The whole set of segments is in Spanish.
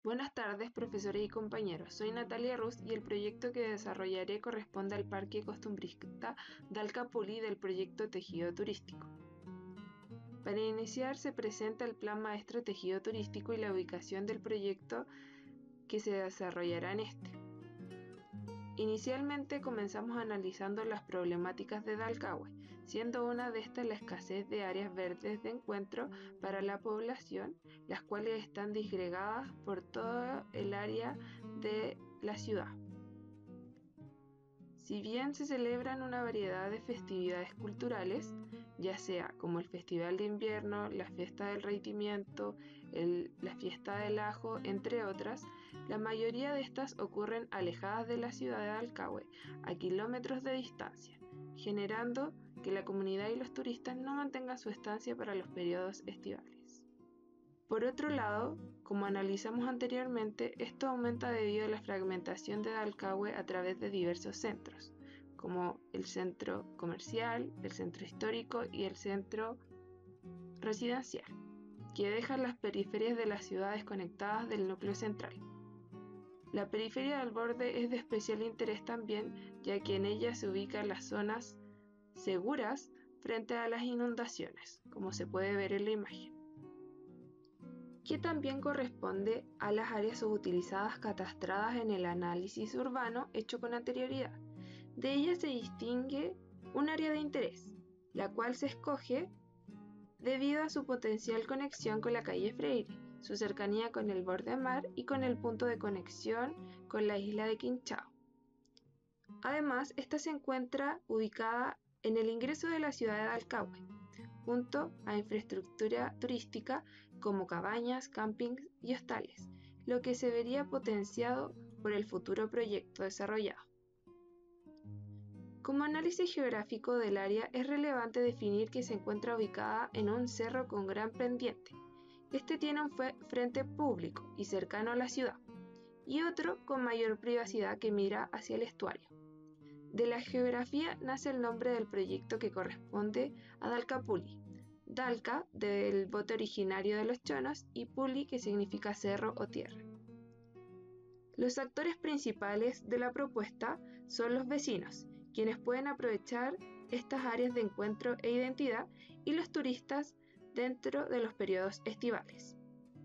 Buenas tardes, profesores y compañeros. Soy Natalia Ruz y el proyecto que desarrollaré corresponde al Parque Costumbrista Dalcapuli del proyecto Tejido Turístico. Para iniciar se presenta el Plan Maestro Tejido Turístico y la ubicación del proyecto que se desarrollará en este. Inicialmente comenzamos analizando las problemáticas de Dalcahue, siendo una de estas la escasez de áreas verdes de encuentro para la población, las cuales están disgregadas por todo el área de la ciudad. Si bien se celebran una variedad de festividades culturales, ya sea como el Festival de Invierno, la Fiesta del Raitimiento, la Fiesta del Ajo, entre otras, la mayoría de estas ocurren alejadas de la ciudad de Dalcahue, a kilómetros de distancia, generando que la comunidad y los turistas no mantengan su estancia para los periodos estivales. Por otro lado, como analizamos anteriormente, esto aumenta debido a la fragmentación de Dalcahue a través de diversos centros, como el centro comercial, el centro histórico y el centro residencial, que dejan las periferias de las ciudades conectadas del núcleo central. La periferia del borde es de especial interés también, ya que en ella se ubican las zonas seguras frente a las inundaciones, como se puede ver en la imagen, que también corresponde a las áreas subutilizadas catastradas en el análisis urbano hecho con anterioridad. De ellas se distingue un área de interés, la cual se escoge debido a su potencial conexión con la calle Freire, su cercanía con el borde mar y con el punto de conexión con la isla de Quinchao. Además, esta se encuentra ubicada en el ingreso de la ciudad de Dalcahue, junto a infraestructura turística como cabañas, campings y hostales, lo que se vería potenciado por el futuro proyecto desarrollado. Como análisis geográfico del área es relevante definir que se encuentra ubicada en un cerro con gran pendiente. Este tiene un frente público y cercano a la ciudad, y otro con mayor privacidad que mira hacia el estuario. De la geografía nace el nombre del proyecto que corresponde a Dalcapuli. Dalca, del bote originario de los chonos, y Puli, que significa cerro o tierra. Los actores principales de la propuesta son los vecinos, quienes pueden aprovechar estas áreas de encuentro e identidad, y los turistas dentro de los periodos estivales.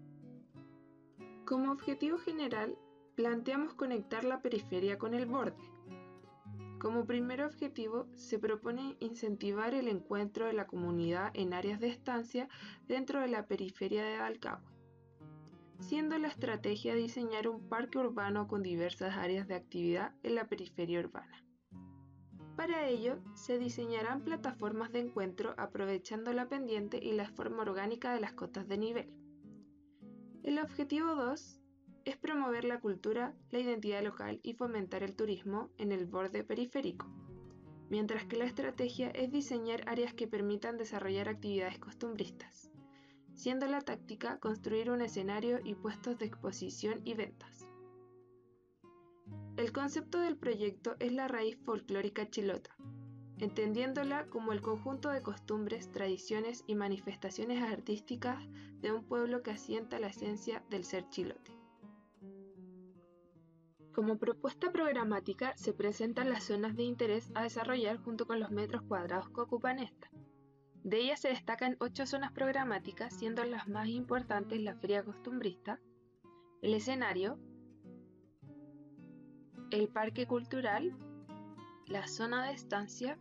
Como objetivo general, planteamos conectar la periferia con el borde. Como primer objetivo, se propone incentivar el encuentro de la comunidad en áreas de estancia dentro de la periferia de Dalcahue, siendo la estrategia diseñar un parque urbano con diversas áreas de actividad en la periferia urbana. Para ello, se diseñarán plataformas de encuentro aprovechando la pendiente y la forma orgánica de las cotas de nivel. El objetivo 2 es promover la cultura, la identidad local y fomentar el turismo en el borde periférico, mientras que la estrategia es diseñar áreas que permitan desarrollar actividades costumbristas, siendo la táctica construir un escenario y puestos de exposición y ventas. El concepto del proyecto es la raíz folclórica chilota, entendiéndola como el conjunto de costumbres, tradiciones y manifestaciones artísticas de un pueblo que asienta la esencia del ser chilote. Como propuesta programática se presentan las zonas de interés a desarrollar junto con los metros cuadrados que ocupan esta. De ellas se destacan 8 zonas programáticas, siendo las más importantes la feria costumbrista, el escenario, el parque cultural, la zona de estancia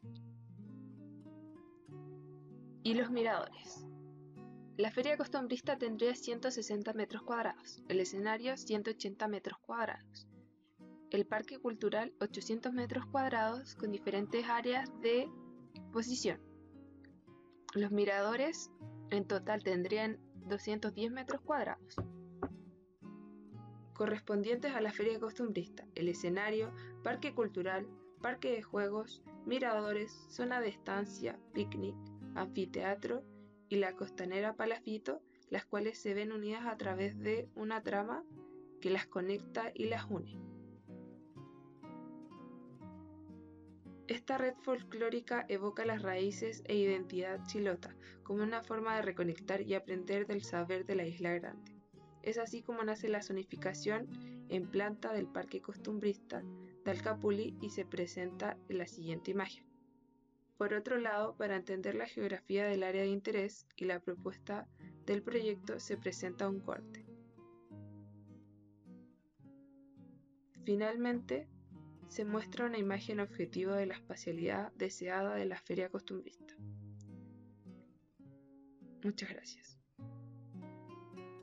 y los miradores. La feria costumbrista tendría 160 metros cuadrados, el escenario 180 metros cuadrados, el parque cultural 800 metros cuadrados con diferentes áreas de exposición. Los miradores en total tendrían 210 metros cuadrados, correspondientes a la feria costumbrista, el escenario, parque cultural, parque de juegos, miradores, zona de estancia, picnic, anfiteatro y la costanera Palafito, las cuales se ven unidas a través de una trama que las conecta y las une. Esta red folclórica evoca las raíces e identidad chilota como una forma de reconectar y aprender del saber de la Isla Grande. Es así como nace la zonificación en planta del Parque Costumbrista de Alcapuli y se presenta en la siguiente imagen. Por otro lado, para entender la geografía del área de interés y la propuesta del proyecto se presenta un corte. Finalmente, se muestra una imagen objetiva de la espacialidad deseada de la feria costumbrista. Muchas gracias.